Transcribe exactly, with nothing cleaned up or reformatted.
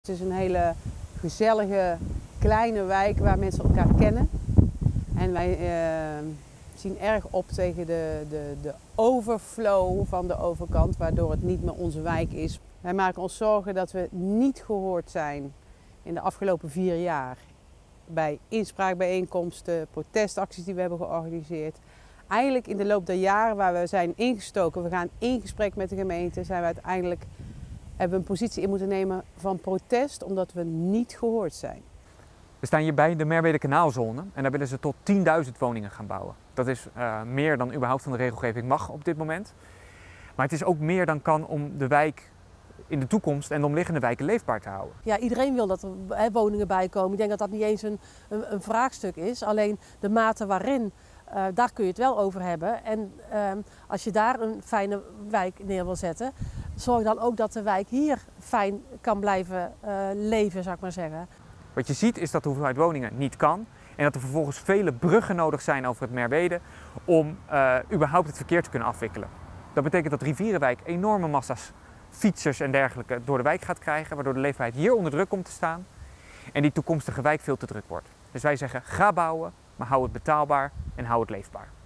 Het is een hele gezellige, kleine wijk waar mensen elkaar kennen. En wij uh, zien erg op tegen de, de, de overflow van de overkant, waardoor het niet meer onze wijk is. Wij maken ons zorgen dat we niet gehoord zijn in de afgelopen vier jaar. Bij inspraakbijeenkomsten, protestacties die we hebben georganiseerd. Eigenlijk in de loop der jaren waar we zijn ingestoken, we gaan in gesprek met de gemeente, zijn we uiteindelijk, hebben we een positie in moeten nemen van protest, omdat we niet gehoord zijn. We staan hier bij de Merwede Kanaalzone en daar willen ze tot tienduizend woningen gaan bouwen. Dat is uh, meer dan überhaupt van de regelgeving mag op dit moment. Maar het is ook meer dan kan om de wijk in de toekomst en de omliggende wijken leefbaar te houden. Ja, iedereen wil dat er he, woningen bij komen. Ik denk dat dat niet eens een, een, een vraagstuk is. Alleen de mate waarin, uh, daar kun je het wel over hebben. En uh, als je daar een fijne wijk neer wil zetten, zorg dan ook dat de wijk hier fijn kan blijven uh, leven, zou ik maar zeggen. Wat je ziet is dat de hoeveelheid woningen niet kan en dat er vervolgens vele bruggen nodig zijn over het Merwede om uh, überhaupt het verkeer te kunnen afwikkelen. Dat betekent dat Rivierenwijk enorme massa's fietsers en dergelijke door de wijk gaat krijgen, waardoor de leefbaarheid hier onder druk komt te staan en die toekomstige wijk veel te druk wordt. Dus wij zeggen, ga bouwen, maar hou het betaalbaar en hou het leefbaar.